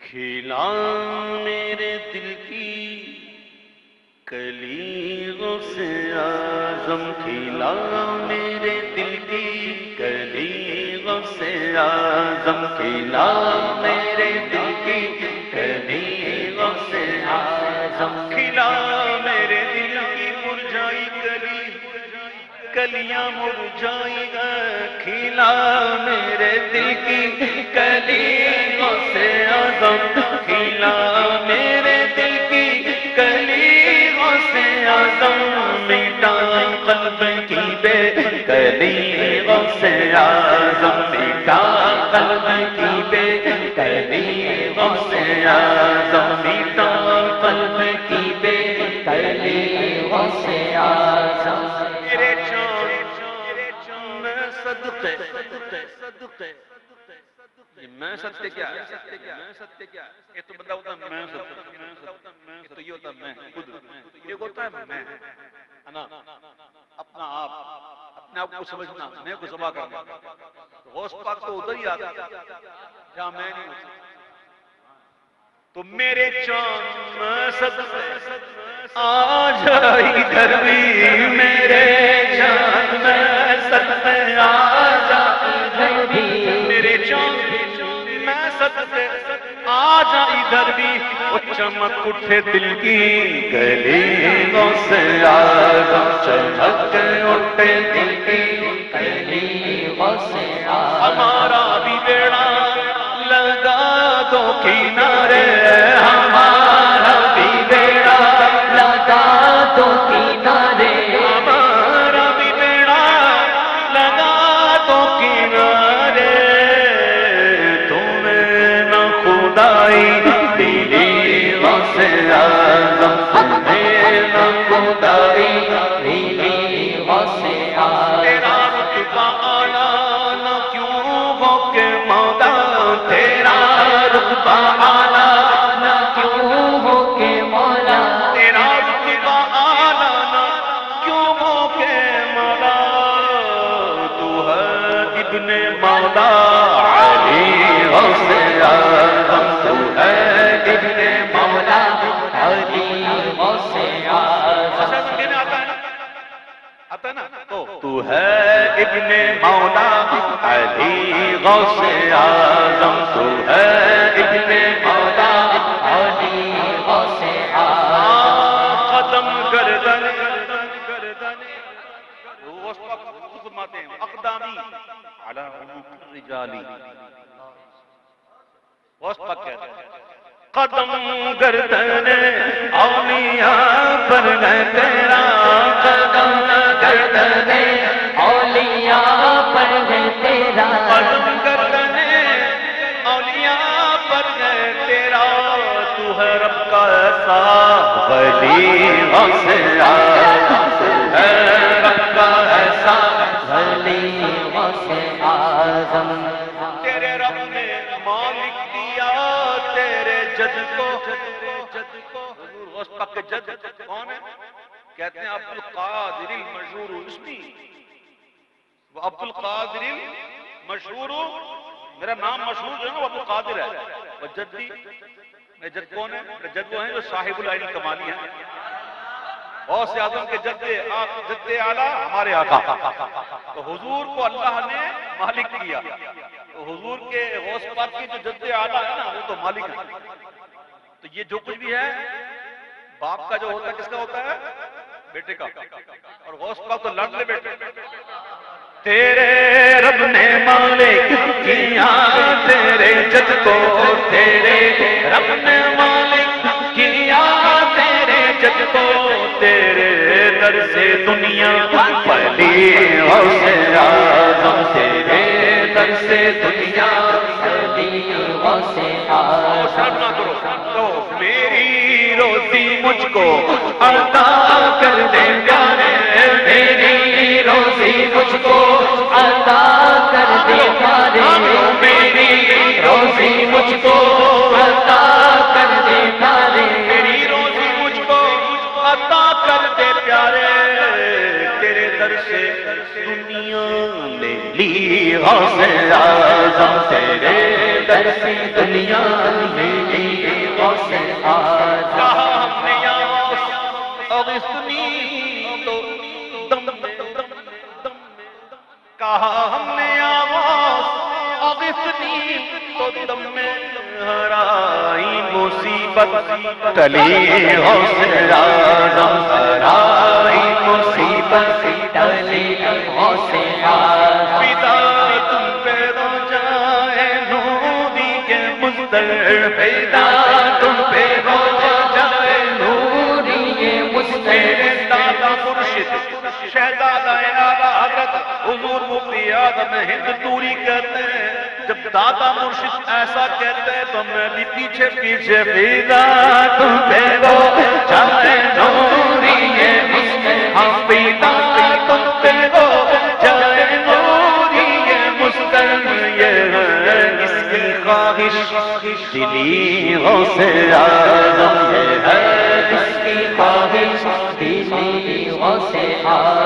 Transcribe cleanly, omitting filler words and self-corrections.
کھلا میرے دل کی کلی غوث اعظم، کھلا میرے دل کی کلی غوث اعظم، کھلا میرے دل کی کلی غوث اعظم، کھلا میرے دل کی مرجھائی کلی، کلیاں مرجھائی گا، کھلا میرے دل کی کلی غوث اعظم، کھلا میرے دل کی کلی غوث اعظم، میٹا قلب کی بے کلی غوث اعظم، میٹا قلب کی بے کلی غوث اعظم، میٹا قلب کی بے کلی غوث اعظم، میرے چاند میں صدقے میں صدقے کیا ہے؟ یہ تو بندہ ہوتا ہے میں صدقے، یہ تو یہ ہوتا ہے میں خود، یہ ہوتا ہے میں انا، اپنا آپ، اپنے آپ کو سمجھنا، میں کو ذبح کرنا، غوث پاک تو ادھر ہی آتا جہاں میں نہیں ہوتا، تو میرے چاند میں صدقے آج ادھر بھی، میرے چاند میں صدقے آج ادھر بھی، میرے چاند میں صدقے آج ادھر بھی، وہ چمک اٹھے دل کی کلی غوث اعظم، چمک اٹھے دل کی کلی غوث اعظم، ہمارا بھی بیڑا لگا دو کنارے، ہمارا بھی بیڑا لگا دو کنارے، ہمارا بھی بیڑا لگا دو کنارے، تمہیں نہ خدائی دلی غوث اعظم، تمہیں نہ خدائی دلی غوث اعظم، تیرا رتبہ اعلیٰ نہ کیوں ہو کہ مولا، تیرا رتبہ اعلیٰ نہ کیوں ہو کہ مولا، تیرا رتبہ اعلیٰ نہ کیوں ہو کہ مولا، تو ہے ابن مولا علی غوث اعظم، تو ہے ابن مولا علی غوث اعظم، آتا ہے نا تو ہے ابن مولا علی غوث اعظم، تو ہے ابن مولا علی غوث اعظم، قدم گردن غوث پاک خود فرماتے ہیں اقدامی علی عنق الرجالی، غوث پاک کہتے ہیں قدم گردن اولیاء پر ہے تیرا، قدم گردن اولیاء پر ہے تیرا، قدم گردن اولیاء پر ہے تیرا، تو ہے رب کا ایسا ولی غوث اعظم، تو ہے رب کا ایسا ولی غوث اعظم، تیرے رب نے مالک دیا تیرے جد کو، حضور غوث پاک کے جد کون ہے؟ کہتے ہیں عبد القادر المشہور اسمی، وہ عبد القادر المشہور، میرا نام مشہور جو ہے نا وہ عبد القادر ہے، اور جدی میرے جد کون ہے؟ میرے جد وہ ہیں جو صاحب العین الکمالی ہیں، غوث اعظم کے جد اعلیٰ ہمارے آقا، تو حضور کو اللہ نے مالک کیا، تو حضور کے غوث پاک کی جو جد اعلیٰ ہے نا وہ تو مالک ہے، تو یہ جو کچھ بھی ہے باپ کا جو ہوتا ہے کس کا ہوتا ہے؟ بیٹے کا، اور غوث پاک تو لاڈلے بیٹے، تیرے رب نے مالک کیا تیرے جد کو، تیرے رب نے مالک کیا تیرے جد کو، تیرے در سے دنیا پلی غوث اعظم، تیرے در سے دنیا پلی غوث اعظم، تو میری روزی مجھ کو عطا کر دے پیارے، میری روزی مجھ کو عطا کر دے پیارے، میری روزی مجھ کو عطا کر دے پیارے، میری روزی مجھ کو عطا کر دے پیارے، تیرے در سے دنیا لے لی غوث اعظم تیرے در سے دنیا لے لی غوث اعظم کہا ہم نے یا غوث اغثنی تو دم کہا ہم نے یا غوث اغثنی تو دم میں ہرائی مصیبت ٹلی غوث اعظم ہرائی مصیبت ٹلی غوث اعظم فدا تم پہ رو جائے نوری کے مصدر فدا تم پہ رو جائے نوری کے مصدر دادا مرشد شہزادہ اعلیٰ حضرت حضور مفتی اعظم ہند نوری کہتے ہیں جب دادا مرشد ایسا کہتے ہیں تو میں بھی پیچھے پیچھے فدا تم پہ رو جائے نوری کے مصدر ہم فدا تم پہ رو جائے نوری کے مصدر یہ ہے اس کی خواہش دلی غوث اعظم یہ ہے اس کی خواہش دلی غوث اعظم